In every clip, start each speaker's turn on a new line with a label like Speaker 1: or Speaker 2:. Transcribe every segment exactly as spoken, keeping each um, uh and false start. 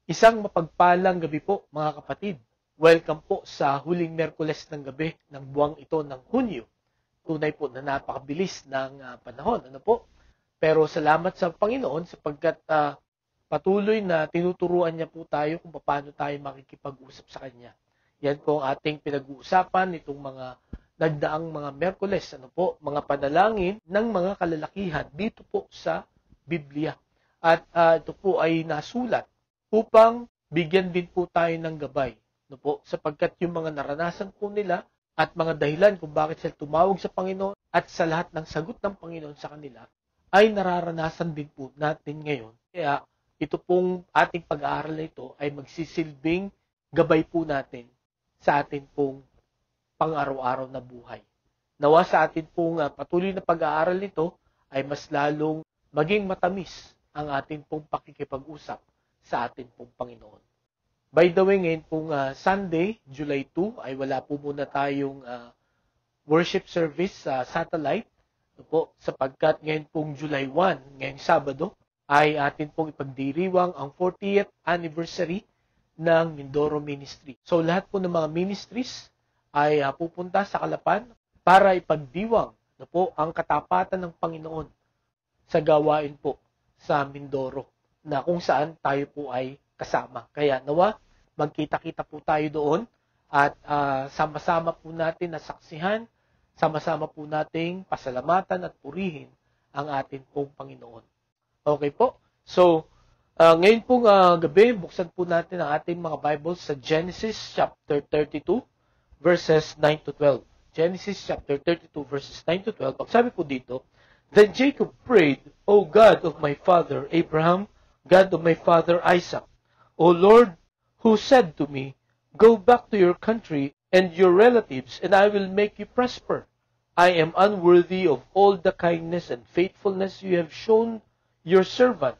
Speaker 1: Isang mapagpalang gabi po mga kapatid. Welcome po sa huling Merkules ng gabi ng buwang ito ng Hunyo. Tunay po na napakabilis ng uh, panahon. Ano po? Pero salamat sa Panginoon sapagkat uh, patuloy na tinuturuan niya po tayo kung paano tayo makikipag-usap sa Kanya. Yan po ang ating pinag-uusapan nitong mga nagdaang mga Merkules. Ano po? Mga panalangin ng mga kalalakihan dito po sa Biblia. At uh, ito po ay nasulat upang bigyan din po tayo ng gabay. No po, sapagkat yung mga naranasan po nila at mga dahilan kung bakit sila tumawag sa Panginoon at sa lahat ng sagot ng Panginoon sa kanila ay nararanasan din po natin ngayon. Kaya ito pong ating pag-aaral na ito ay magsisilbing gabay po natin sa atin pong pang-araw-araw na buhay. Nawa sa atin pong uh, patuloy na pag-aaral nito ay mas lalong maging matamis ang ating pong pakikipag-usap sa atin pong Panginoon. By the way, ngayon pong uh, Sunday, July second, ay wala po muna tayong uh, worship service sa uh, satellite. No po, sapagkat ngayon pong July first, ngayong Sabado, ay atin pong ipagdiriwang ang fortieth anniversary ng Mindoro Ministry. So lahat po ng mga ministries ay uh, pupunta sa Kalapan para ipagdiwang no po, ang katapatan ng Panginoon sa gawain po sa Mindoro, na kung saan tayo po ay kasama. Kaya nawa, magkita-kita po tayo doon at uh, sama-sama po natin na saksihan, sama-sama po nating pasalamatan at purihin ang atin pong Panginoon. Okay po? So, uh, ngayon pong uh, gabi, buksan po natin ang ating mga Bibles sa Genesis chapter thirty-two, verses nine to twelve. Genesis chapter thirty-two, verses nine to twelve. Pag sabi po dito, Then Jacob prayed, O God of my father Abraham, God of my father Isaac, O Lord, who said to me, Go back to your country and your relatives, and I will make you prosper. I am unworthy of all the kindness and faithfulness you have shown your servant.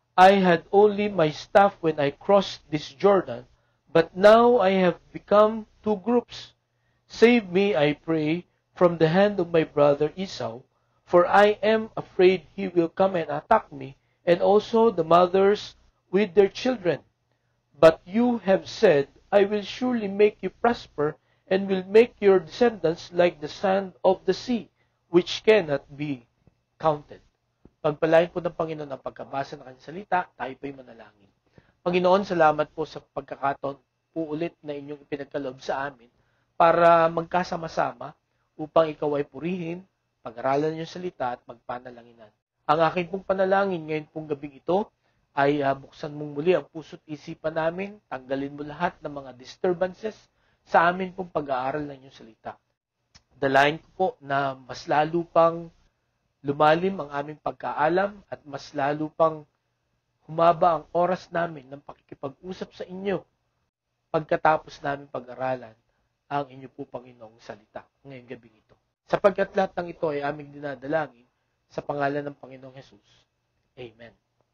Speaker 1: I had only my staff when I crossed this Jordan, but now I have become two groups. Save me, I pray, from the hand of my brother Esau, for I am afraid he will come and attack me, and also the mothers with their children. But you have said, I will surely make you prosper, and will make your descendants like the sand of the sea, which cannot be counted. Pagpalain po ng Panginoon ang pagkabasa ng kanyang salita, tayo po'y manalangin. Panginoon, salamat po sa pagkakataon po ulit na inyong ipinagkaloob sa amin para magkasama-sama upang ikaw ay purihin, pag-aralan yung salita at magpanalanginan. Ang aking pong panalangin ngayon pong gabing ito ay uh, buksan mong muli ang puso't isipan namin, tanggalin mo lahat ng mga disturbances sa amin pong pag-aaral ng iyong salita. Dalayan ko po na mas lalo pang lumalim ang aming pagkaalam at mas lalo pang humaba ang oras namin ng pakikipag-usap sa inyo pagkatapos namin pag-aralan ang inyo po Panginoong salita ngayong gabing ito. Sapagkat lahat ng ito ay aming dinadalangin sa pangalan ng Panginoong Jesus. Amen.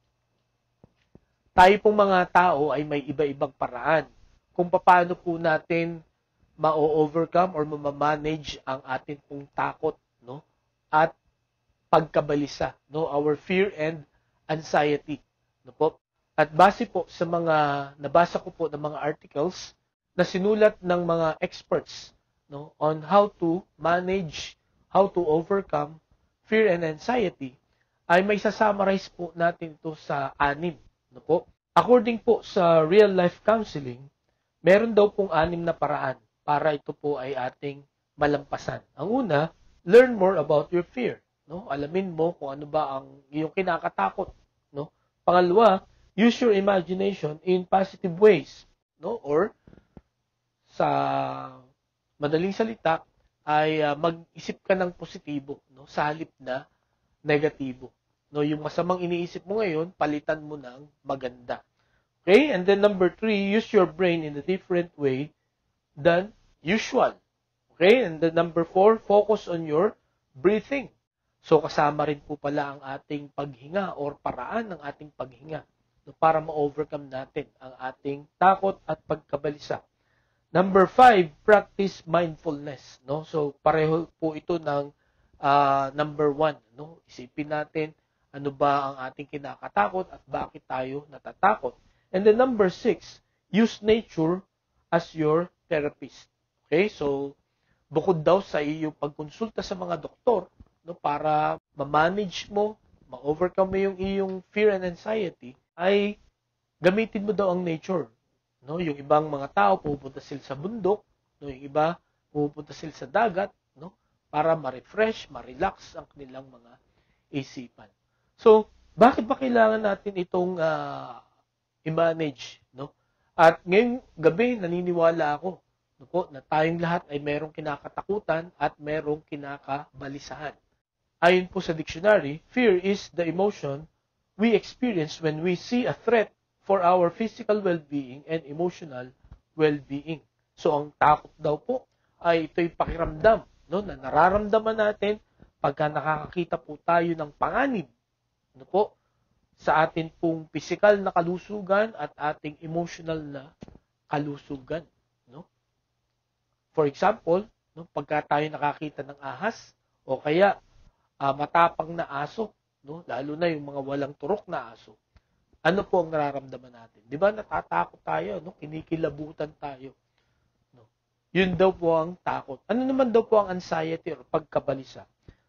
Speaker 1: Tayo pong mga tao ay may iba-ibang paraan kung paano po natin ma-overcome or ma-manage ang atin pong takot, no? At pagkabalisa, no? Our fear and anxiety, no po? At base po sa mga nabasa ko po ng mga articles na sinulat ng mga experts, no, on how to manage, how to overcome fear and anxiety, ay may sasummarize po natin ito sa anim. No po? According po sa real life counseling, meron daw pong anim na paraan para ito po ay ating malampasan. Ang una, learn more about your fear. No? Alamin mo kung ano ba ang iyong kinakatakot. No? Pangalawa, use your imagination in positive ways. No? Or, sa madaling salita, ay uh, mag-isip ka ng positibo, no? Sa halip na negatibo. No, yung masamang iniisip mo ngayon, palitan mo ng maganda. Okay? And then number three, use your brain in a different way than usual. Okay? And then number four, focus on your breathing. So kasama rin po pala ang ating paghinga or paraan ng ating paghinga, no, para ma-overcome natin ang ating takot at pagkabalisa. Number five, practice mindfulness. No? So, pareho po ito ng uh, number one. No? Isipin natin ano ba ang ating kinakatakot at bakit tayo natatakot. And then number six, use nature as your therapist. Okay? So, bukod daw sa iyong pagkonsulta sa mga doktor, no, para ma-manage mo, ma-overcome mo yung iyong fear and anxiety, ay gamitin mo daw ang nature. No, yung ibang mga tao pupunta sila sa bundok, no, yung iba pupunta sila sa dagat, no, para ma-refresh, ma-relax ang kanilang mga isipan. So, bakit ba kailangan natin itong uh, i-manage, no? At ngayong gabi naniniwala ako, no po, na tayong lahat ay merong kinakatakutan at merong kinakabalisahan. Ayon po sa dictionary, fear is the emotion we experience when we see a threat for our physical well-being and emotional well-being. So, ang takot daw po ay ito'y pakiramdam, no, na nararamdaman natin pagka nakakakita po tayo ng panganib, no po, sa atin pong physical na kalusugan at ating emotional na kalusugan. No? For example, no, pagka tayo nakakita ng ahas o kaya uh, matapang na aso, no, lalo na yung mga walang turok na aso, ano po ang nararamdaman natin? Di ba natatakot tayo, no? Kinikilabutan tayo. No? Yun daw po ang takot. Ano naman daw po ang anxiety or pagkabalisa?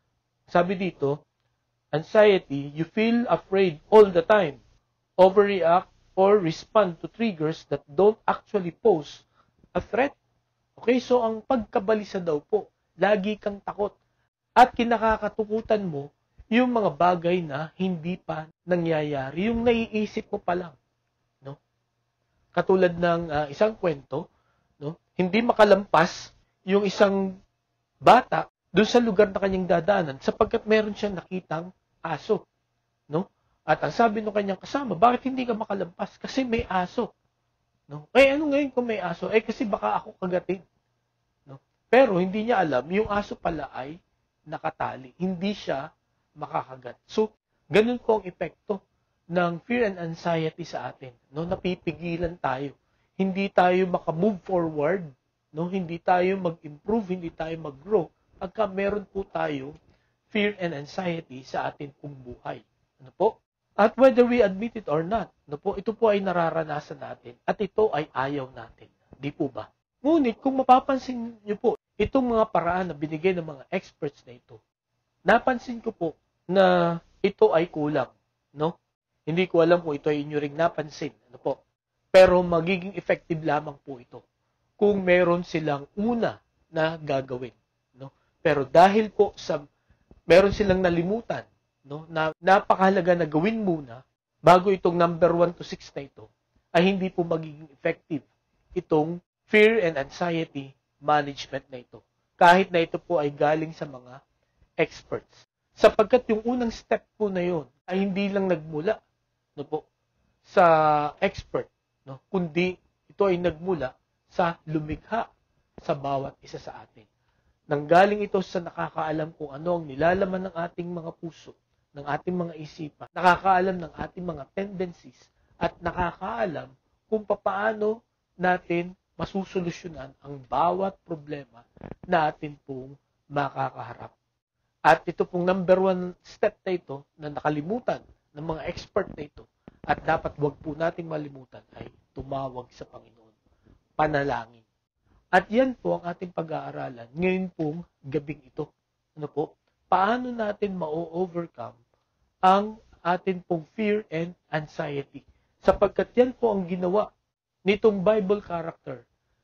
Speaker 1: Sabi dito, anxiety, you feel afraid all the time, overreact, or respond to triggers that don't actually pose a threat. Okay, so ang pagkabalisa daw po, lagi kang takot at kinakakatukutan mo yung mga bagay na hindi pa nangyayari, yung naiisip mo pa lang. No? Katulad ng uh, isang kwento, no? Hindi makalampas yung isang bata doon sa lugar na kanyang dadaanan sapagkat meron siyang nakitang aso. No? At ang sabi ng kanyang kasama, bakit hindi ka makalampas? Kasi may aso. No? Eh, ano ngayon kung may aso? Eh, kasi baka ako kagatin. No? Pero hindi niya alam, yung aso pala ay nakatali. Hindi siya makakagat. So, ganun po ang epekto ng fear and anxiety sa atin. No? Napipigilan tayo. Hindi tayo makamove forward. No? Hindi tayo mag-improve, hindi tayo mag-grow. Pagka meron po tayo fear and anxiety sa atin pong buhay. Ano po? At whether we admit it or not, ano po, ito po ay nararanasan natin at ito ay ayaw natin. Di po ba? Ngunit kung mapapansin niyo po, itong mga paraan na binigay ng mga experts na ito, napansin ko po na ito ay kulang. No? Hindi ko alam kung ito ay inyo ring napansin. Ano po? Pero magiging effective lamang po ito kung meron silang una na gagawin. No? Pero dahil po sa meron silang nalimutan, no, na napakahalaga na gawin muna bago itong number one to six na ito, ay hindi po magiging effective itong fear and anxiety management na ito. Kahit na ito po ay galing sa mga experts. Sapagkat yung unang step po na yun ay hindi lang nagmula, no po, sa expert, no, kundi ito ay nagmula sa lumikha sa bawat isa sa atin. Nanggaling ito sa nakakaalam kung ano ang nilalaman ng ating mga puso, ng ating mga isipan, nakakaalam ng ating mga tendencies, at nakakaalam kung paano natin masusolusyonan ang bawat problema na atin pong makakaharap. At ito pong number one step na ito na nakalimutan ng mga expert na ito at dapat wag po nating malimutan ay tumawag sa Panginoon. Panalangin. At yan po ang ating pag-aaralan ngayon pong gabing ito. Ano po? Paano natin ma-overcome ang atin pong fear and anxiety? Sapagkat yan po ang ginawa nitong Bible character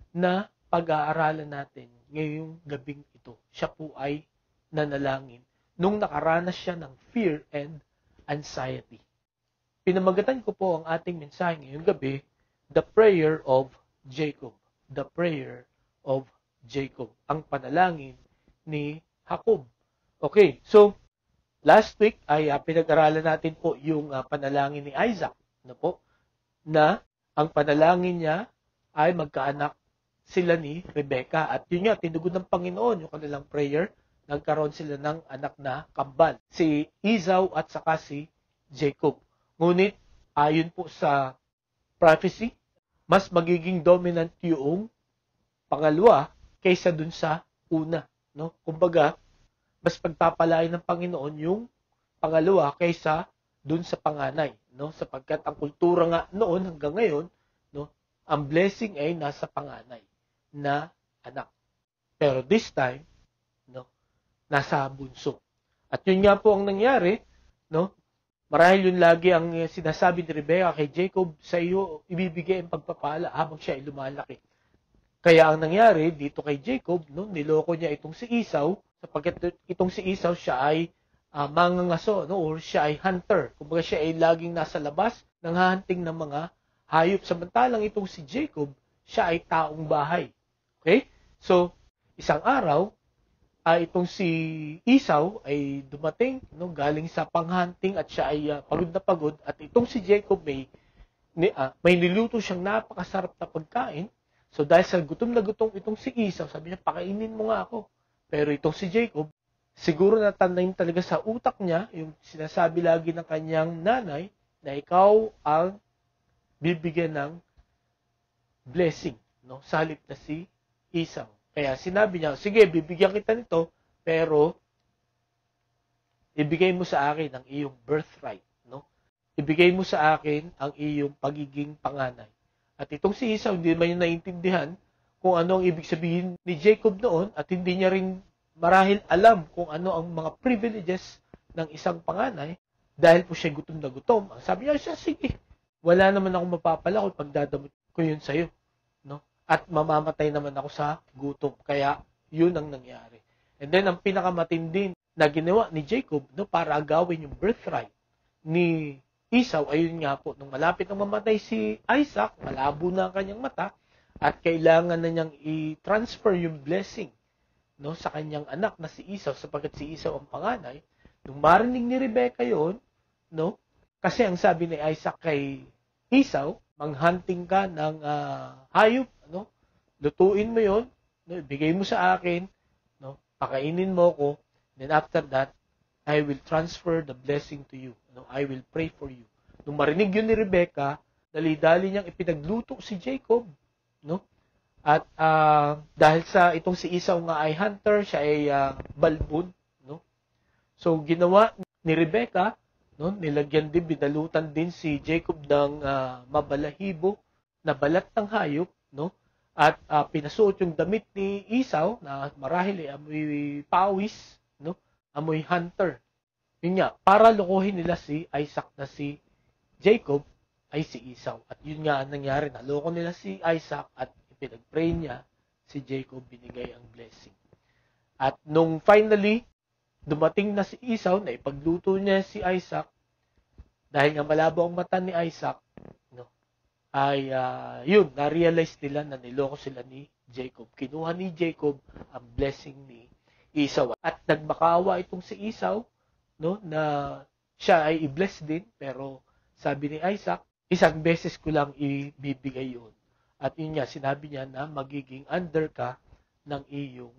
Speaker 1: na pag-aaralan natin ngayong gabing ito. Siya po ay nanalangin nung nakaranas siya ng fear and anxiety. Pinamagatan ko po ang ating mensahe ngayong gabi, the prayer of Jacob. The prayer of Jacob. Ang panalangin ni Jacob. Okay, so last week ay uh, pinag-aralan natin po yung uh, panalangin ni Isaac. Na po, na ang panalangin niya ay magkaanak sila ni Rebecca. At yun nga, tinugon ng Panginoon yung kanilang prayer. Nagkaroon sila ng anak na kambal, si Esau at saka si Jacob. Ngunit, ayon po sa prophecy, mas magiging dominant yung pangalawa kaysa dun sa una. No? Kumbaga, mas pagpapalain ng Panginoon yung pangalawa kaysa dun sa panganay. no? Sapagkat ang kultura nga noon hanggang ngayon, no, ang blessing ay nasa panganay na anak. Pero this time, no, nasa bunso. At yun nga po ang nangyari, no? Marahil yun lagi ang sinasabi ni Rebecca kay Jacob, sa iyo ibibigay ang pagpapala habang siya ay lumalaki. Kaya ang nangyari dito kay Jacob, no, niloko niya itong si Esau, sapagkat itong si Esau siya ay uh, mangangaso, no, or siya ay hunter. Kumbaga siya ay laging nasa labas, nanghahunting ng mga hayop. Samantalang itong si Jacob, siya ay taong bahay. Okay? So, isang araw, uh, itong si Esau ay dumating, no, galing sa panghunting at siya ay uh, pagod na pagod. At itong si Jacob may, ni, uh, may niluto siyang napakasarap na pagkain. So dahil sa gutom na gutom itong si Esau, sabi niya, pakainin mo nga ako. Pero itong si Jacob, siguro natandayin talaga sa utak niya, yung sinasabi lagi ng kanyang nanay, na ikaw ang bibigyan ng blessing, no, sa halip na si Esau. Kaya sinabi niya, sige, bibigyan kita nito, pero ibigay mo sa akin ang iyong birthright, no? Ibigay mo sa akin ang iyong pagiging panganay. At itong si Esau, hindi naman niya naintindihan kung ano ang ibig sabihin ni Jacob noon at hindi niya rin marahil alam kung ano ang mga privileges ng isang panganay dahil po siya gutom na gutom. Sabi niya, siya, sige, wala naman akong mapapala kung pagdadamot ko yun sa'yo. No? At mamamatay naman ako sa gutom. Kaya yun ang nangyari. And then, ang pinakamatindi na ginawa ni Jacob, no, para agawin yung birthright ni Esau, ayun nga po, nung malapit na mamatay si Isaac, malabo na ang kanyang mata, at kailangan na niyang i-transfer yung blessing, no, sa kanyang anak na si Esau, sapagkat si Esau ang panganay. Nung marinig ni Rebecca yon, no, kasi ang sabi ni Isaac kay Esau, manghunting ka ng uh, hayop, no, lutuin mo yon, no, ibigay mo sa akin, no, pakainin mo ko, then after that, I will transfer the blessing to you. No, I will pray for you. Nung marinig yun ni Rebecca, dali-dali niyang ipinagluto si Jacob, no? At uh, dahil sa itong si Esau nga ay hunter, siya ay uh, balbon, no? So ginawa ni Rebecca, no, nilagyan din, binalutan din si Jacob ng uh, mabalahibo na balat ng hayop, no? At uh, pinasuot yung damit ni Esau na marahil ay amoy pawis, no? Amoy hunter. Yun nga, para lokohin nila si Isaac na si Jacob ay si Esau. At yun nga ang nangyari, naloko nila si Isaac at ipinag-pray niya si Jacob, binigay ang blessing. At nung finally, dumating na si Esau, na ipagluto niya si Isaac, dahil nga malabo ang mata ni Isaac, no, ay uh, yun, na-realize nila na niloko sila ni Jacob. Kinuha ni Jacob ang blessing ni Esau. At nagmakaawa itong si Esau, no, na siya ay i-bless din, pero sabi ni Isaac, isang beses ko lang ibibigay yun. At yun nga, sinabi niya na magiging under ka ng iyong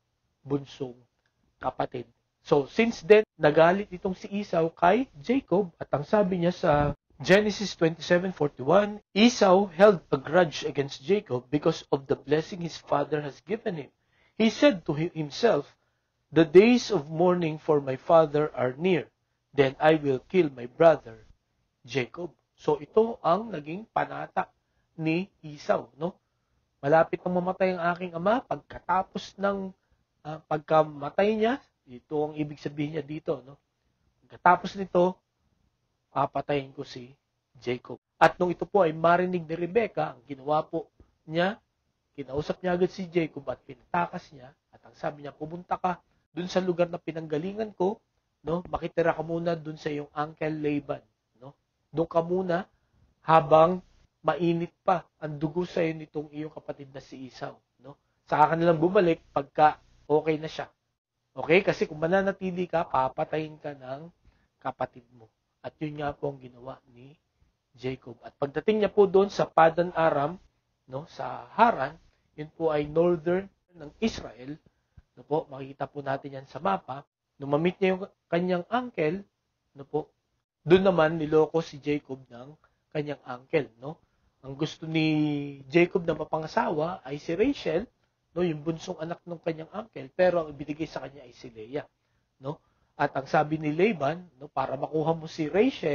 Speaker 1: bunsong kapatid. So, since then, nagalit itong si Esau kay Jacob, at ang sabi niya sa Genesis twenty-seven forty-one, Esau held a grudge against Jacob because of the blessing his father has given him. He said to himself, the days of mourning for my father are near. Then I will kill my brother, Jacob. So ito ang naging panata ni Esau, no? Malapit nang mamatay ang aking ama, pagkatapos ng uh, pagkamatay niya, ito ang ibig sabihin niya dito, no? Pagkatapos nito, papatayin ko si Jacob. At nung ito po ay marinig ni Rebecca, ang ginawa po niya, kinausap niya agad si Jacob at pinatakas niya, at ang sabi niya, pumunta ka dun sa lugar na pinanggalingan ko, no, makitira ka muna dun sa iyong uncle Laban, no? Doon ka muna habang mainit pa ang dugo sa iyo nitong iyong kapatid na si Esau, no? Saka ka nalang bumalik pagka okay na siya. Okay? Kasi kung mananatili ka, papatayin ka ng kapatid mo. At yun nga po ang ginawa ni Jacob. At pagdating niya po doon sa Padan Aram, no, sa Haran, yun po ay northern ng Israel. No po, makikita po natin yan sa mapa. Nung mamit niya yung kanyang uncle, no po, doon naman niloko si Jacob ng kanyang uncle, no? Ang gusto ni Jacob na mapangasawa ay si Rachel, no, yung bunsong anak ng kanyang uncle, pero ang ibinigay sa kanya ay si Leah, no? At ang sabi ni Laban, no, para makuha mo si Rachel,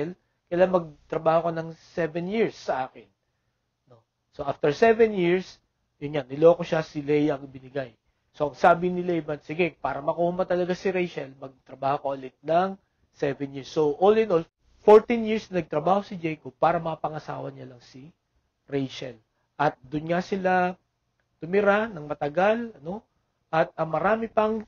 Speaker 1: kailan magtrabaho ka ng seven years sa akin. No? So, after seven years, yun yan, niloko siya, si Leah ang binigay. So, ang sabi ni Laban, sige, para makuha mo talaga si Rachel, magtrabaho ka ulit ng seven years. So, all in all, fourteen years nagtrabaho si Jacob para mapangasawa niya lang si Rachel. At doon nga sila tumira ng matagal, ano? At uh, marami pang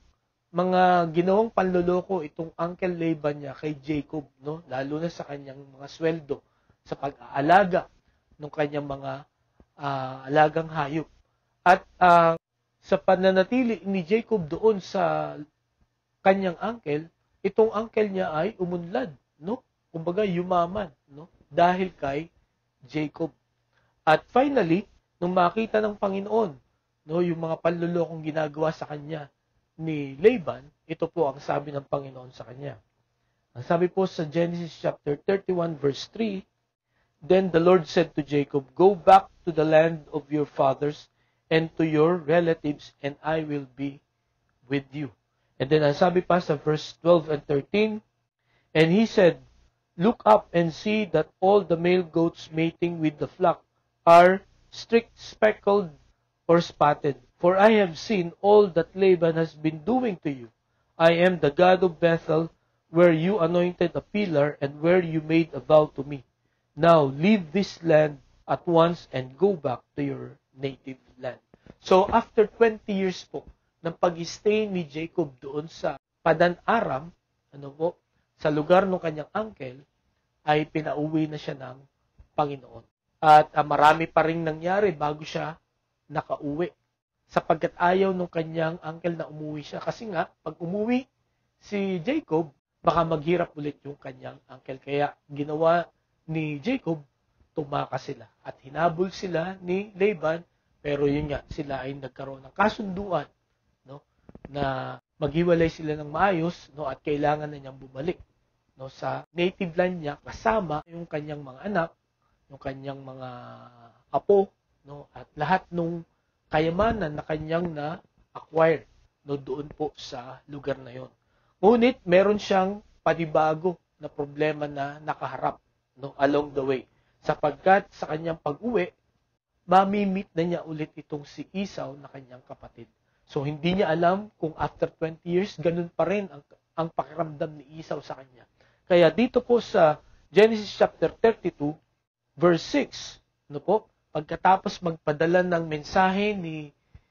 Speaker 1: mga ginawang panloloko itong Uncle Laban niya kay Jacob, no? Lalo na sa kanyang mga sweldo, sa pag-aalaga ng kanyang mga uh, alagang hayop. At uh, sa pananatili ni Jacob doon sa kanyang uncle, itong uncle niya ay umunlad, no? Kumbaga yumaman, no? Dahil kay Jacob. At finally, nung makita ng Panginoon, no, yung mga panlolokong ginagawa sa kanya ni Laban, ito po ang sabi ng Panginoon sa kanya. Ang sabi po sa Genesis chapter thirty-one verse three, Then the Lord said to Jacob, Go back to the land of your fathers and to your relatives, and I will be with you. And then ang sabi pa sa verse twelve and thirteen, And he said, Look up and see that all the male goats mating with the flock are streaked, speckled, or spotted. For I have seen all that Laban has been doing to you. I am the God of Bethel, where you anointed a pillar, and where you made a vow to me. Now leave this land at once and go back to your native land. So after twenty years po ng pag-stay ni Jacob doon sa Padan-Aram, ano po, sa lugar ng kanyang uncle, ay pinauwi na siya ng Panginoon. At uh, marami pa rin nangyari bago siya nakauwi. Sapagkat ayaw nung kanyang uncle na umuwi siya. Kasi nga, pag umuwi si Jacob, baka maghirap ulit yung kanyang uncle. Kaya ginawa ni Jacob, tumakas sila. At hinabol sila ni Laban, pero yun nga, sila ay nagkaroon ng kasunduan, no, na maghiwalay sila ng maayos, no, at kailangan na niyang bumalik, no, sa native land niya kasama yung kanyang mga anak, yung kanyang mga apo, no, at lahat nung kayamanan na kanyang na-acquire, no, doon po sa lugar na yon. Ngunit meron siyang panibago na problema na nakaharap, no, along the way. Sapagkat sa kanyang pag-uwi, mamimit na niya ulit itong si Esau na kanyang kapatid. So hindi niya alam kung after twenty years, ganun pa rin ang, ang pakiramdam ni Esau sa kanya. Kaya dito po sa Genesis chapter thirty-two, verse six, no po, pagkatapos magpadala ng mensahe ni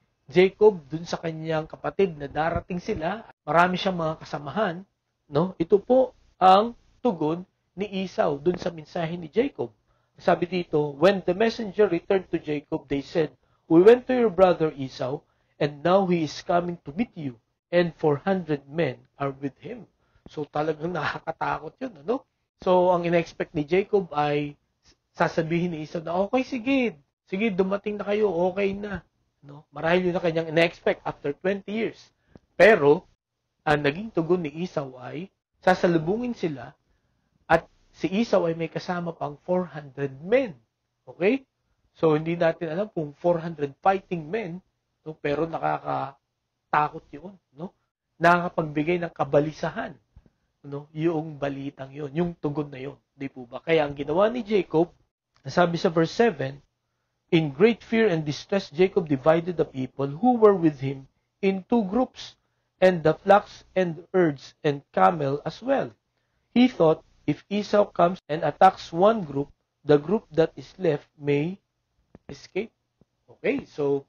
Speaker 1: Jacob dun sa kanyang kapatid na darating sila, marami siyang mga kasamahan, no? Ito po ang tugon ni Esau dun sa mensahe ni Jacob. Sabi dito, when the messenger returned to Jacob, they said, We went to your brother Esau, and now he is coming to meet you, and four hundred men are with him. So talagang nakakatakot yun, ano? So ang ina-expect ni Jacob ay sasabihin ni Esau na, okay, sige, sige, dumating na kayo, okay na. No? Marahil yun na kanyang ina-expect after twenty years. Pero, ang naging tugon ni Esau ay, sasalubungin sila, at si Esau ay may kasama pang four hundred men. Okay? So, hindi natin alam kung four hundred fighting men, no? Pero nakakatakot yun. No? Nakakapagbigay ng kabalisahan, no? Yung balitang yun, yung tugon na yun. Di po ba? Kaya ang ginawa ni Jacob, nasabi sa verse seven, In great fear and distress, Jacob divided the people who were with him in two groups, and the flocks and herds and camel as well. He thought, if Esau comes and attacks one group, the group that is left may escape. Okay, so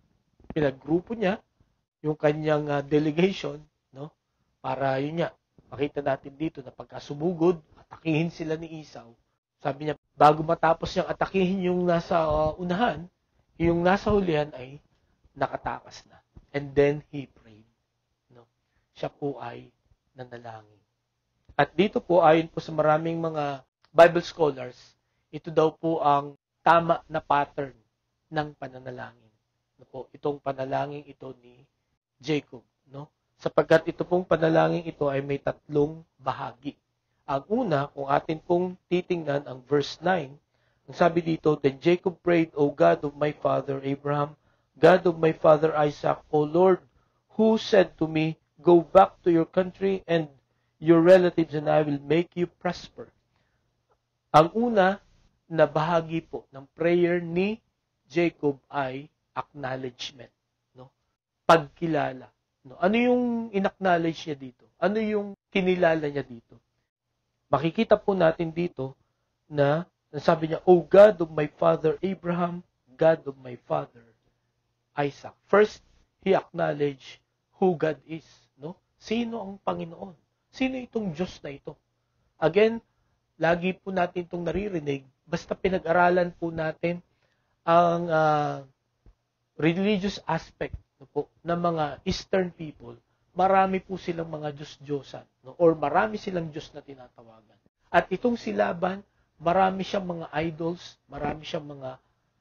Speaker 1: pinag-grupo niya yung kanyang uh, delegation, no? Para yun nga, makita natin dito na pagkasumugod, atakihin sila ni Esau. Sabi niya, bago matapos niyang atakihin yung nasa uh, unahan, yung nasa hulihan ay nakatakas na. And then he prayed. No? Siya po ay nanalangin. At dito po, ayon po sa maraming mga Bible scholars, ito daw po ang tama na pattern ng pananalangin. No po, itong panalangin ito ni Jacob. No? Sapagkat ito pong panalangin ito ay may tatlong bahagi. Ang una, kung atin pong titingnan ang verse nine, ang sabi dito, Then Jacob prayed, O God of my father Abraham, God of my father Isaac, O Lord, who said to me, Go back to your country and your relatives, and I will make you prosper. Ang una na bahagi po ng prayer ni Jacob ay acknowledgement, no? Pagkilala, no? Ano yung inacknowledge niya dito? Ano yung kinilala niya dito? Makikita po natin dito na sabi niya, "O God of my father Abraham, God of my father Isaac." First, he acknowledged who God is, no? Sino ang Panginoon? Sino itong Diyos na ito? Again, lagi po natin itong naririnig, basta pinag-aralan po natin ang uh, religious aspect, no po, ng mga Eastern people, marami po silang mga Diyos-Diyosan, no? Or marami silang Diyos na tinatawagan. At itong si Laban, marami siyang mga idols, marami siyang mga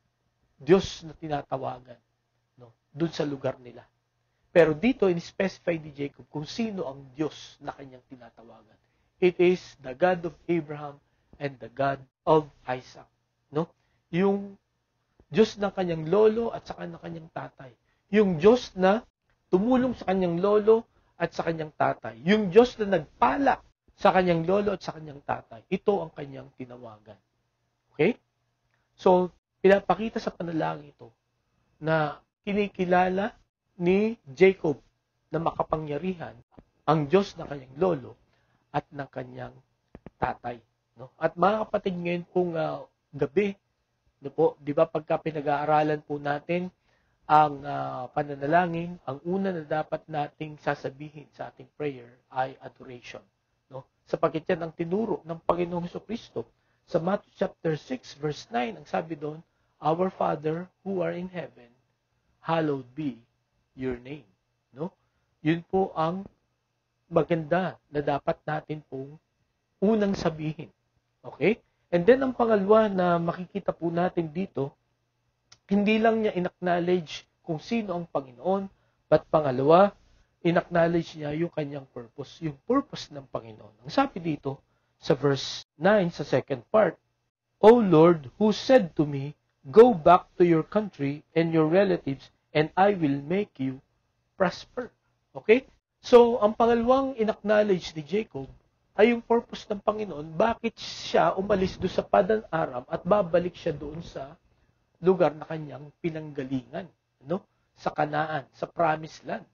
Speaker 1: Diyos na tinatawagan, no? Doon sa lugar nila. Pero dito, in-specify ni Jacob kung sino ang Diyos na kanyang tinatawagan. It is the God of Abraham and the God of Isaac. No? Yung Diyos ng kanyang lolo at saka ng kanyang tatay. Yung Diyos na tumulong sa kanyang lolo at sa kanyang tatay. Yung Diyos na nagpala sa kanyang lolo at sa kanyang tatay. Ito ang kanyang tinawagan. Okay? So, pinapakita sa panalangin ito na kinikilala ni Jacob na makapangyarihan ang Diyos ng kanyang lolo at ng kanyang tatay, no? At mga kapatid, ngayon pong uh, gabi, no po, 'di ba, pagka pinag-aaralan po natin ang uh, pananalangin, ang una na dapat nating sasabihin sa ating prayer ay adoration, no? Sapagkat yan ang tinuro ng Panginoong Jesucristo sa Matthew chapter six verse nine. Ang sabi doon, "Our Father who are in heaven, hallowed be your name." No? Yun po ang maganda na dapat natin pong unang sabihin. Okay? And then, ang pangalawa na makikita po natin dito, hindi lang niya in-acknowledge kung sino ang Panginoon, but pangalawa, in-acknowledge niya yung kanyang purpose, yung purpose ng Panginoon. Ang sabi dito, sa verse nine, sa second part, "O Lord, who said to me, go back to your country and your relatives, and I will make you prosper." Okay? So, ang pangalawang in-acknowledge ni Jacob ay yung purpose ng Panginoon. Bakit siya umalis doon sa Padan-Aram at babalik siya doon sa lugar na kanyang pinanggalingan, no? Sa Kanaan, sa Promised Land.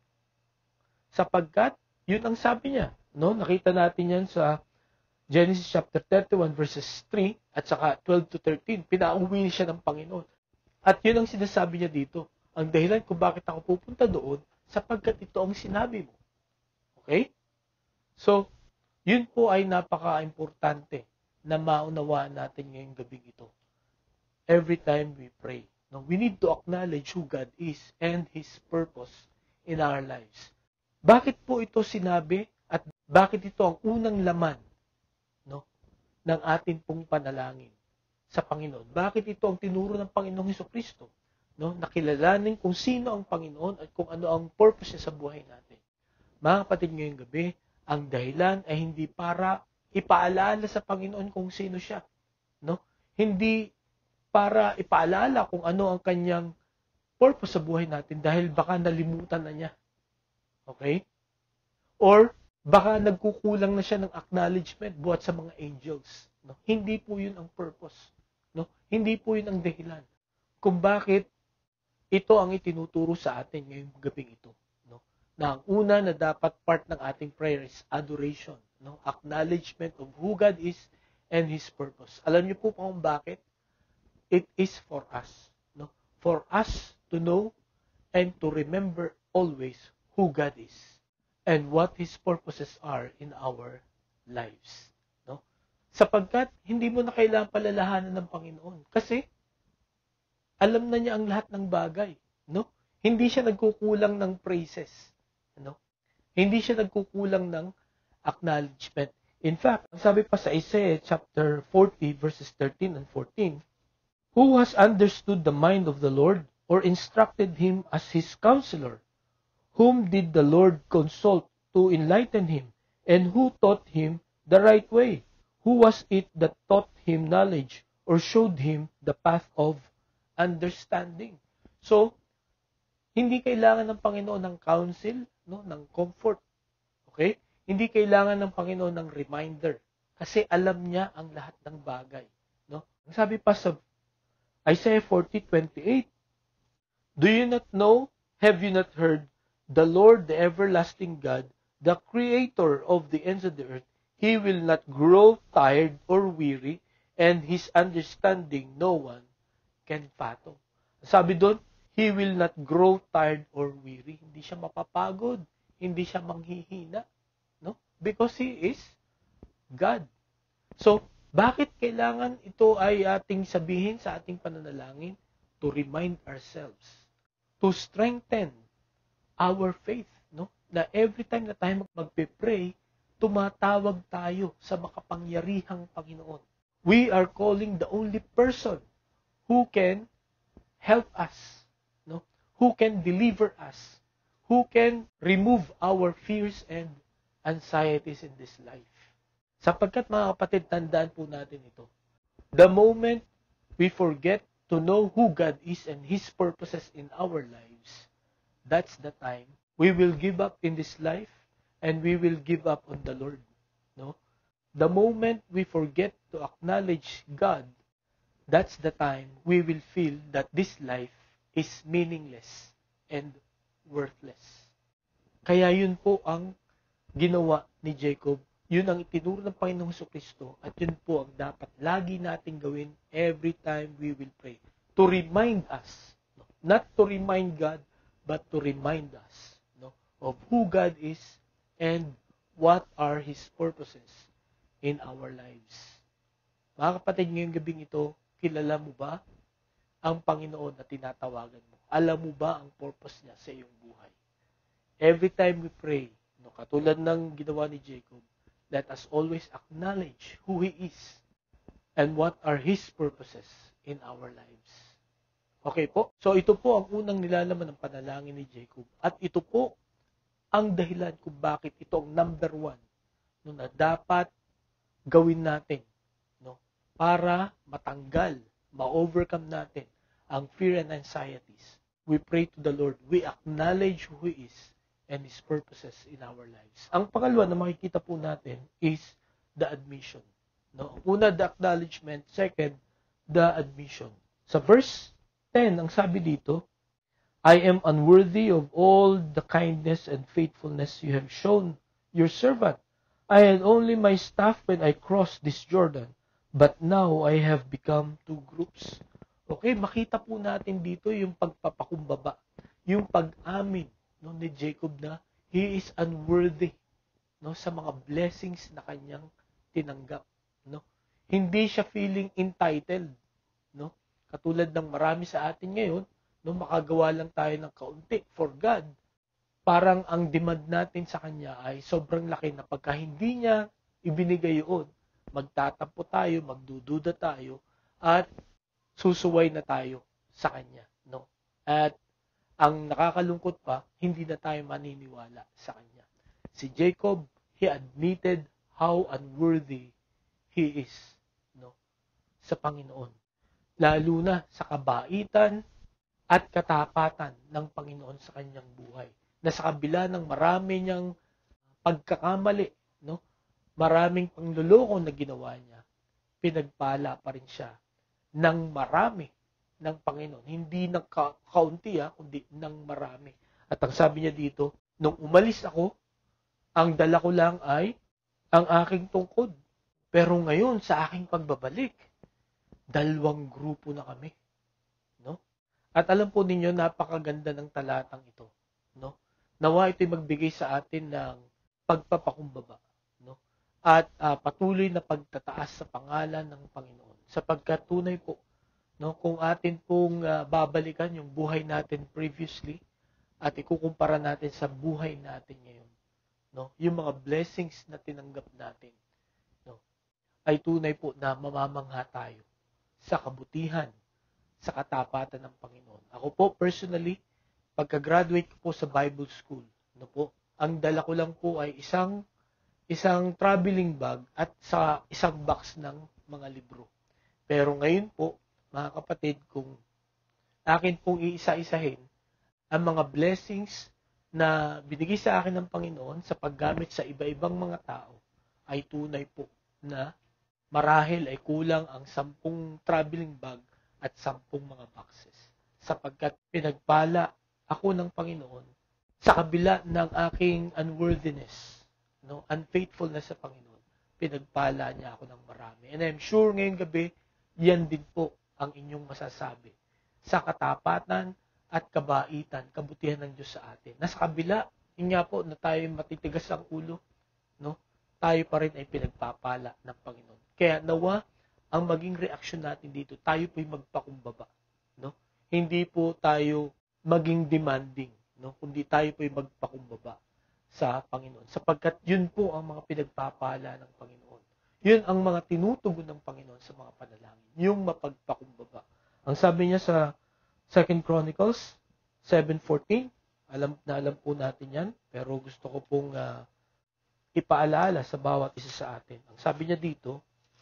Speaker 1: Sapagkat, yun ang sabi niya, no? Nakita natin yan sa Genesis chapter thirty-one verses three at saka twelve to thirteen. Pinauwi siya ng Panginoon. At yun ang sinasabi niya dito. Ang dahilan kung bakit ako pupunta doon, sapagkat ito ang sinabi mo. Okay? So, yun po ay napaka-importante na maunawaan natin ngayong gabing ito. Every time we pray, no, we need to acknowledge who God is and His purpose in our lives. Bakit po ito sinabi at bakit ito ang unang laman, no, ng ating pong panalangin sa Panginoon? Bakit ito ang tinuro ng Panginoong Jesucristo? No, nakilalanin kung sino ang Panginoon at kung ano ang purpose niya sa buhay natin. Mga kapatid, ngayong gabi, ang dahilan ay hindi para ipaalala sa Panginoon kung sino siya, no? Hindi para ipaalala kung ano ang kanyang purpose sa buhay natin dahil baka nalimutan na niya. Okay? Or baka nagkukulang na siya ng acknowledgement buhat sa mga angels, no? Hindi po 'yun ang purpose, no? Hindi po 'yun ang dahilan kung bakit ito ang itinuturo sa atin ngayong gabing ito, no? Na ang una na dapat part ng ating prayer is adoration, no? Acknowledgement of who God is and His purpose. Alam niyo po kung bakit? It is for us, no? For us to know and to remember always who God is and what His purposes are in our lives, no? Sapagkat hindi mo na kailangan palalahanan ng Panginoon kasi alam na niya ang lahat ng bagay, no? Hindi siya nagkukulang ng praises, no? Hindi siya nagkukulang ng acknowledgement. In fact, sabi pa sa Isaiah chapter forty verses thirteen and fourteen, "Who has understood the mind of the Lord or instructed him as his counselor? Whom did the Lord consult to enlighten him, and who taught him the right way? Who was it that taught him knowledge or showed him the path of understanding?" So, hindi kailangan ng Panginoon ng counsel, no, ng comfort. Okay? Hindi kailangan ng Panginoon ng reminder. Kasi alam niya ang lahat ng bagay. No? Ang sabi pa sa Isaiah forty twenty-eight, do you not know? Have you not heard? The Lord, the everlasting God, the creator of the ends of the earth, He will not grow tired or weary, and His understanding no one can fathom. Sabi doon, He will not grow tired or weary. Hindi siya mapapagod. Hindi siya manghihina. No? Because He is God. So, bakit kailangan ito ay ating sabihin sa ating pananalangin? To remind ourselves. To strengthen our faith. No? Na every time na tayo magpe-pray, tumatawag tayo sa makapangyarihang Panginoon. We are calling the only person who can help us, no? Who can deliver us, who can remove our fears and anxieties in this life. Sapagkat mga kapatid, tandaan po natin ito. The moment we forget to know who God is and His purposes in our lives, that's the time we will give up in this life and we will give up on the Lord. No? The moment we forget to acknowledge God, that's the time we will feel that this life is meaningless and worthless. Kaya yun po ang ginawa ni Jacob. Yun ang itinuro ng Panginoong Jesucristo at yun po ang dapat lagi nating gawin every time we will pray. To remind us, no? Not to remind God, but to remind us, no? Of who God is and what are His purposes in our lives. Mga kapatid, ngayong gabing ito, kilala mo ba ang Panginoon na tinatawagan mo? Alam mo ba ang purpose niya sa iyong buhay? Every time we pray, no, katulad ng ginawa ni Jacob, let us always acknowledge who He is and what are His purposes in our lives. Okay po? So ito po ang unang nilalaman ng panalangin ni Jacob. At ito po ang dahilan kung bakit ito ang number one, no, na dapat gawin natin, no, para matanggal, ma-overcome natin ang fear and anxieties. We pray to the Lord. We acknowledge who He is and His purposes in our lives. Ang pangalawa na makikita po natin is the admission. No? Una, the acknowledgement. Second, the admission. Sa verse ten, ang sabi dito, I am unworthy of all the kindness and faithfulness you have shown your servant. I had only my staff when I crossed this Jordan, but now I have become two groups. Okay, makita po natin dito yung pagpapakumbaba, yung pag-amin, no, ni Jacob na he is unworthy, no, sa mga blessings na kanyang tinanggap, no. Hindi siya feeling entitled, no. Katulad ng marami sa atin ngayon, no, makagawa lang tayo ng kaunti for God. Parang ang demand natin sa kanya ay sobrang laki na pagka hindi niya ibinigay yun, magtatampo tayo, magdududa tayo, at susuway na tayo sa kanya, no. At ang nakakalungkot pa, hindi na tayo maniniwala sa kanya. Si Jacob, he admitted how unworthy he is, no, sa Panginoon. Lalo na sa kabaitan at katapatan ng Panginoon sa kanyang buhay. Na sa kabila ng marami niyang pagkakamali, no, maraming pangluloko na ginawa niya, pinagpala pa rin siya ng marami ng Panginoon. Hindi ng ka- kaunti, ha, kundi ng marami. At ang sabi niya dito, nung umalis ako, ang dala ko lang ay ang aking tungkod. Pero ngayon, sa aking pagbabalik, dalawang grupo na kami. No? At alam po ninyo, napakaganda ng talatang ito. No? Nawa ito'y magbigay sa atin ng pagpapakumbaba. No? At uh, patuloy na pagtataas sa pangalan ng Panginoon. Sapagkat tunay po, no, kung atin pong uh, babalikan yung buhay natin previously at ikukumpara natin sa buhay natin ngayon, no, yung mga blessings na tinanggap natin, no, ay tunay po na mamamangha tayo sa kabutihan, sa katapatan ng Panginoon. Ako po personally, pagka-graduate ko po sa Bible School, no po, ang dala ko lang po ay isang isang traveling bag at sa isang box ng mga libro. Pero ngayon po, mga kapatid, kung akin pong iisa-isahin ang mga blessings na binigay sa akin ng Panginoon sa paggamit sa iba-ibang mga tao, ay tunay po na marahil ay kulang ang sampung traveling bag at sampung mga boxes. Sapagkat pinagpala ako ng Panginoon sa kabila ng aking unworthiness, no, unfaithfulness sa Panginoon, pinagpala niya ako ng marami. And I'm sure ngayong gabi, yan din po ang inyong masasabi sa katapatan at kabaitan, kabutihan ng Diyos sa atin. Nasa kabila, yun nga po na tayo matitigas ang ulo, no, tayo pa rin ay pinagpapala ng Panginoon. Kaya nawa ang maging reaksyon natin dito, tayo po'y magpakumbaba, no? Hindi po tayo maging demanding, no? Kundi tayo po'y magpakumbaba sa Panginoon. Sapagkat yun po ang mga pinagpapala ng Panginoon. Yun ang mga tinutugon ng Panginoon sa mga panalangin, yung mapagpakumbaba. Ang sabi niya sa Second Chronicles seven fourteen, alam na alam po natin yan, pero gusto ko pong uh, ipaalala sa bawat isa sa atin. Ang sabi niya dito,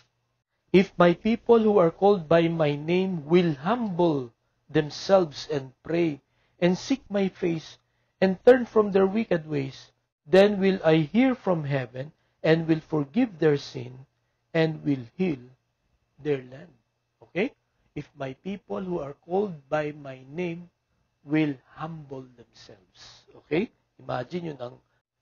Speaker 1: if my people who are called by my name will humble themselves and pray and seek my face and turn from their wicked ways, then will I hear from heaven and will forgive their sin and will heal their land. Okay? If my people who are called by my name will humble themselves. Okay? Imagine yun ang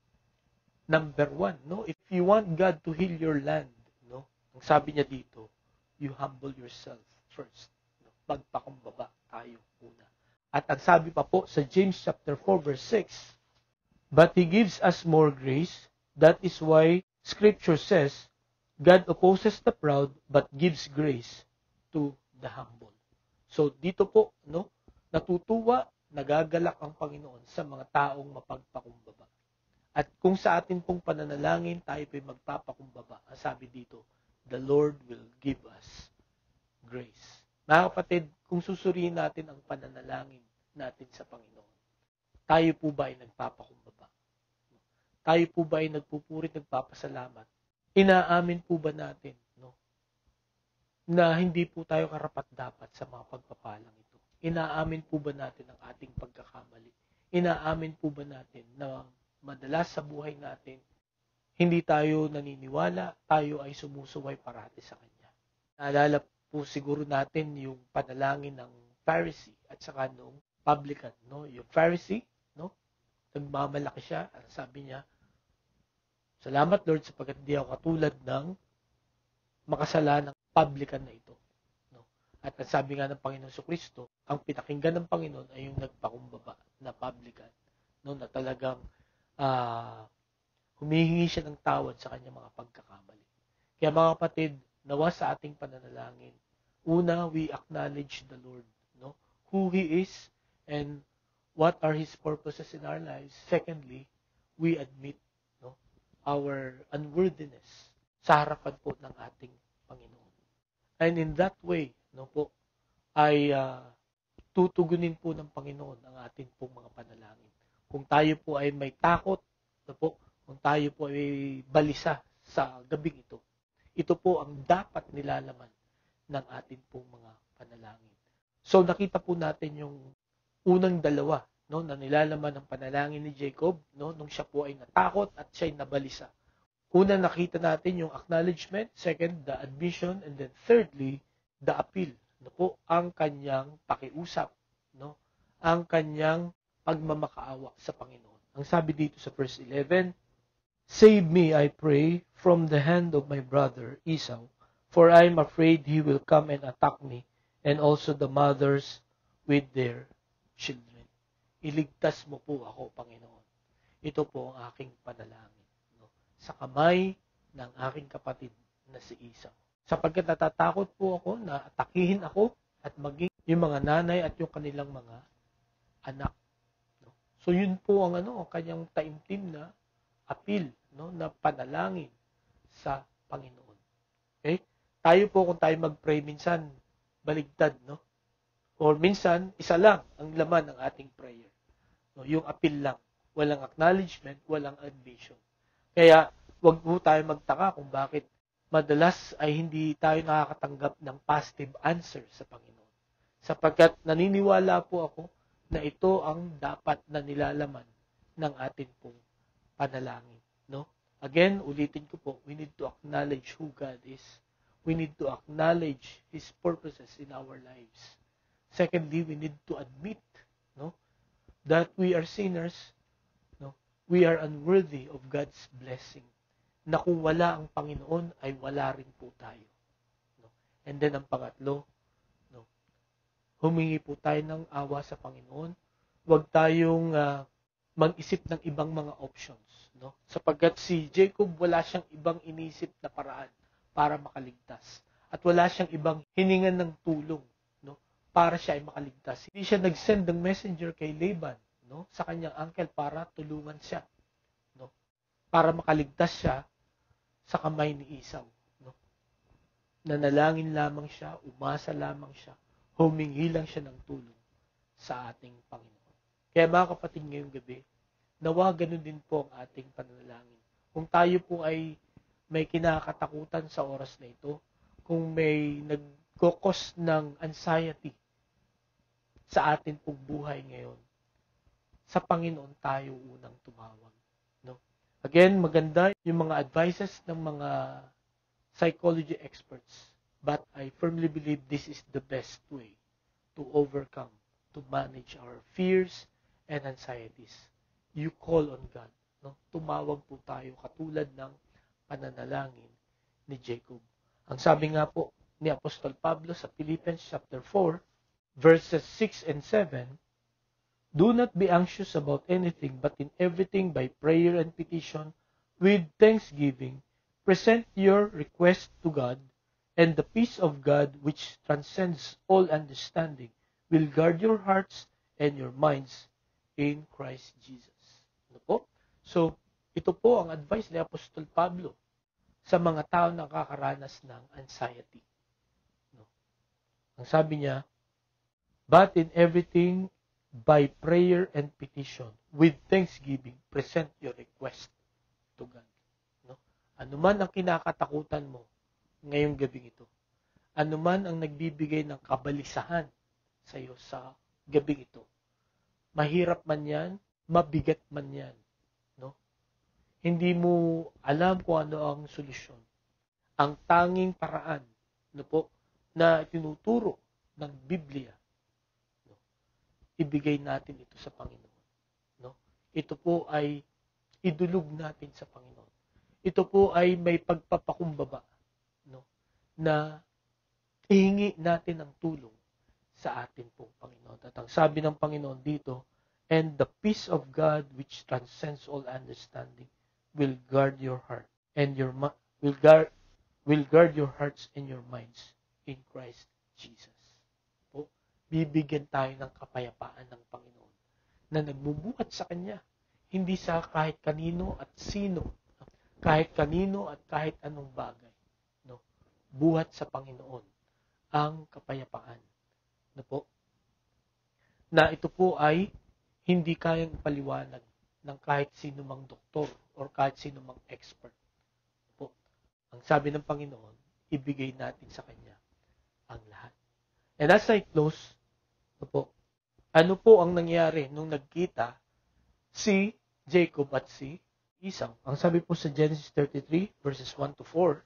Speaker 1: number one, no? If you want God to heal your land, no? Ang sabi niya dito, you humble yourself first. No? Magpakumbaba tayo una. At ang sabi pa po sa James chapter four verse six, but He gives us more grace. That is why Scripture says, God opposes the proud but gives grace to the humble. So dito po, no? Natutuwa, nagagalak ang Panginoon sa mga taong mapagpakumbaba. At kung sa atin pong pananalangin, tayo po'y magpapakumbaba. Ang sabi dito, the Lord will give us grace. Mga kapatid, kung susuriin natin ang pananalangin natin sa Panginoon, tayo po ba ay nagpapakumbaba? Tayo po ba ay nagpupurit, nagpapasalamat? Inaamin po ba natin, no, na hindi po tayo karapat-dapat sa mga pagpapalang ito? Inaamin po ba natin ang ating pagkakamali? Inaamin po ba natin na madalas sa buhay natin, hindi tayo naniniwala, tayo ay sumusuway parati sa Kanya? Naalala po siguro natin yung panalangin ng Pharisee at saka nung publican, no? Yung Pharisee, no? Nagmamalaki siya, at sabi niya, salamat Lord sapagkat di ako katulad ng makasalanang publican na ito. No? At ang sabi nga ng Panginoon sa Kristo, ang pinakinggan ng Panginoon ay yung nagpakumbaba na publican, no? Na talagang Uh, humihingi siya ng tawad sa kanyang mga pagkakamali. Kaya mga kapatid, nawa sa ating pananalangin, una, we acknowledge the Lord, no? Who He is and what are His purposes in our lives. Secondly, we admit, no, our unworthiness sa harapan po ng ating Panginoon. And in that way, no po, ay uh, tutugunin po ng Panginoon ang ating pong mga panalangin. Kung tayo po ay may takot, ito po, kung tayo po ay balisa sa gabing ito, ito po ang dapat nilalaman ng ating pong mga panalangin. So nakita po natin yung unang dalawa, no, na nilalaman ng panalangin ni Jacob, no, nung siya po ay natakot at siya ay nabalisa. Una, nakita natin yung acknowledgement, second, the admission, and then thirdly, the appeal, no po, ang kanyang pakiusap, no, ang kanyang pagmamakaawa sa Panginoon. Ang sabi dito sa verse eleven, save me, I pray, from the hand of my brother Esau, for I am afraid he will come and attack me, and also the mothers with their children. Iligtas mo po ako, Panginoon. Ito po ang aking panalangin, no, sa kamay ng aking kapatid na si Esau. Sapagkat natatakot po ako na atakihin ako at maging yung mga nanay at yung kanilang mga anak. So yun po ang ano, ang kanyang taimtim na appeal, no, na panalangin sa Panginoon. Okay? Tayo po kung tayo mag-pray minsan baligtad, no? Or minsan isa lang ang laman ng ating prayer. No, yung appeal lang, walang acknowledgement, walang admission. Kaya wag po tayo magtaka kung bakit madalas ay hindi tayo nakakatanggap ng positive answer sa Panginoon. Sapagkat naniniwala po ako na ito ang dapat na nilalaman ng ating pong panalangin, no? Again, ulitin ko po, we need to acknowledge who God is. We need to acknowledge His purposes in our lives. Secondly, we need to admit, no, that we are sinners, no, we are unworthy of God's blessing. Na kung wala ang Panginoon, ay wala rin po tayo. No? And then ang pangatlo, no, humingi po tayo ng awa sa Panginoon. Huwag tayong uh, mag-isip ng ibang mga options. No? Sapagkat si Jacob, wala siyang ibang inisip na paraan para makaligtas. At wala siyang ibang hiningan ng tulong, no, para siya ay makaligtas. Hindi siya nag-send ng messenger kay Laban, no, sa kanyang uncle para tulungan siya, no, para makaligtas siya sa kamay ni Esau. No? Nanalangin lamang siya, umasa lamang siya, humingi lang siya ng tulong sa ating Panginoon. Kaya mga kapatid, ngayong gabi, nawa ganun din po ang ating pananalangin. Kung tayo po ay may kinakatakutan sa oras na ito, kung may nagkukos ng anxiety sa atin pong buhay ngayon, sa Panginoon tayo unang tumawag. No? Again, maganda yung mga advices ng mga psychology experts, but I firmly believe this is the best way to overcome, to manage our fears and anxieties. You call on God. No? Tumawag po tayo katulad ng pananalangin ni Jacob. Ang sabi nga po ni Apostol Pablo sa Philippians chapter four, verses six and seven, do not be anxious about anything, but in everything by prayer and petition, with thanksgiving, present your request to God, and the peace of God, which transcends all understanding, will guard your hearts and your minds in Christ Jesus. Ano po? So, ito po ang advice ni Apostol Pablo sa mga tao na nakakaranas ng anxiety. No? Ang sabi niya, but in everything, by prayer and petition, with thanksgiving, present your request to God. No? Ano man ang kinakatakutan mo ngayong gabing ito, ano man ang nagbibigay ng kabalisahan sa iyo sa gabing ito, mahirap man yan, mabigat man yan, no? Hindi mo alam kung ano ang solusyon. Ang tanging paraan, no po, na tinuturo ng Biblia, no? Ibigay natin ito sa Panginoon, no? Ito po ay idulog natin sa Panginoon. Ito po ay may pagpapakumbaba, no? Na ihingi natin ng tulong sa atin pong Panginoon. At ang sabi ng Panginoon dito, and the peace of God which transcends all understanding will guard your heart and your will guard will guard your hearts and your minds in Christ Jesus. Po, bibigyan tayo ng kapayapaan ng Panginoon na nagbubuhat sa Kanya, hindi sa kahit kanino at sino, kahit kanino at kahit anong bagay. No? Buhat sa Panginoon ang kapayapaan. No po? Na ito po ay hindi kayang ipaliwanag ng kahit sino mang doktor or kahit sino mang expert. Po. Ang sabi ng Panginoon, ibigay natin sa Kanya ang lahat. And as I close, no po, ano po ang nangyari nung nagkita si Jacob at si Esau? Ang sabi po sa Genesis thirty-three, verses one to four,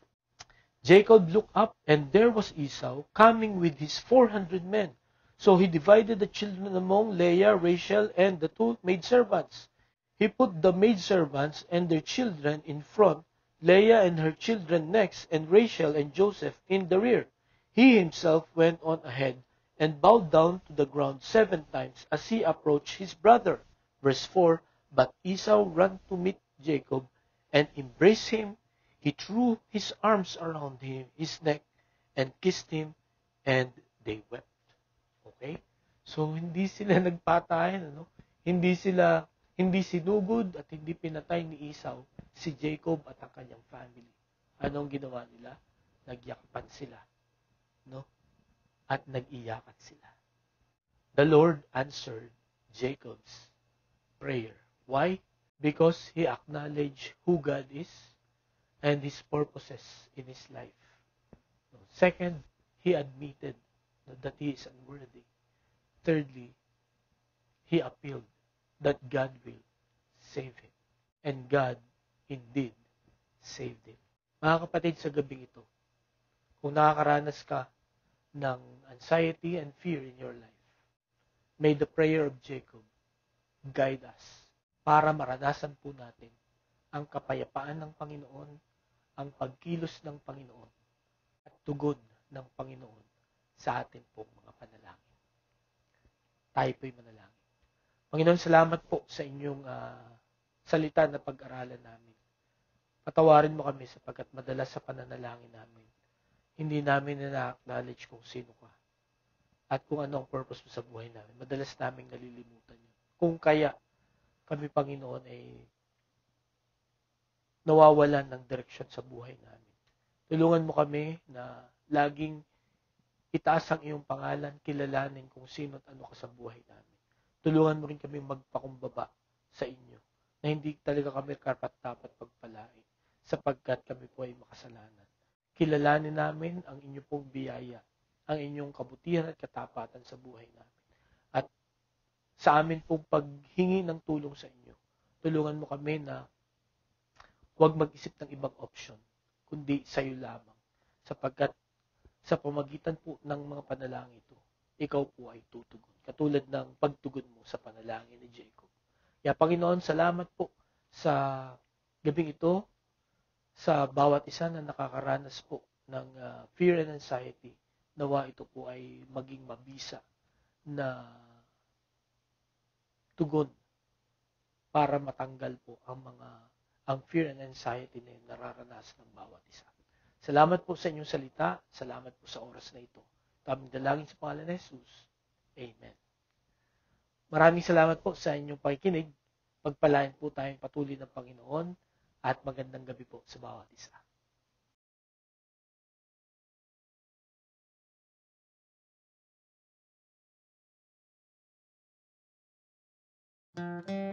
Speaker 1: Jacob looked up, and there was Esau coming with his four hundred men. So he divided the children among Leah, Rachel, and the two maidservants. He put the maidservants and their children in front, Leah and her children next, and Rachel and Joseph in the rear. He himself went on ahead and bowed down to the ground seven times as he approached his brother. Verse four, but Esau ran to meet Jacob and embraced him. He threw his arms around him, his neck, and kissed him, and they wept. Okay? So, hindi sila nagpatayan, ano? Hindi sila, hindi sinugod at hindi pinatay ni Esau si Jacob at ang kanyang family. Anong ginawa nila? Nagyakpan sila. No? At nag-iyakan sila. The Lord answered Jacob's prayer. Why? Because he acknowledged who God is and his purposes in his life. Second, he admitted that he is unworthy. Thirdly, he appealed that God will save him. And God indeed saved him. Mga kapatid, sa gabing ito, kung nakakaranas ka ng anxiety and fear in your life, may the prayer of Jacob guide us para maranasan po natin ang kapayapaan ng Panginoon, ang pagkilos ng Panginoon, at tugon ng Panginoon sa atin pong mga panalangin. Tayo po'y manalangin. Panginoon, salamat po sa inyong uh, salita na pag-aralan namin. Patawarin mo kami sapagkat madalas sa pananalangin namin, hindi namin na-acknowledge kung sino ka at kung ano ang purpose mo sa buhay namin. Madalas namin nalilimutan yun. Kung kaya kami, Panginoon, ay nawawalan ng direksyon sa buhay namin. Tulungan mo kami na laging itaas ang iyong pangalan, kilalanin kung sino at ano ka sa buhay namin. Tulungan mo rin kami magpakumbaba sa inyo na hindi talaga kami karapat-dapat pagpalain sapagkat kami po ay makasalanan. Kilalanin namin ang inyong pong biyaya, ang inyong kabutihan at katapatan sa buhay namin. At sa amin pong paghingi ng tulong sa inyo, tulungan mo kami na huwag mag-isip ng ibang option, kundi sa iyo lamang. Sapagkat sa pamagitan po ng mga panalangin ito, ikaw po ay tutugon. Katulad ng pagtugon mo sa panalangin ni Jacob. Kaya Panginoon, salamat po sa gabing ito, sa bawat isa na nakakaranas po ng uh, fear and anxiety. Nawa ito po ay maging mabisa na tugon para matanggal po ang mga ang fear and anxiety na yung nararanasan ng bawat isa. Salamat po sa inyong salita. Salamat po sa oras na ito. Kaming dalangin sa pangalan ni Jesus. Amen. Maraming salamat po sa inyong pakikinig. Pagpalain po tayong patuloy ng Panginoon at magandang gabi po sa bawat isa.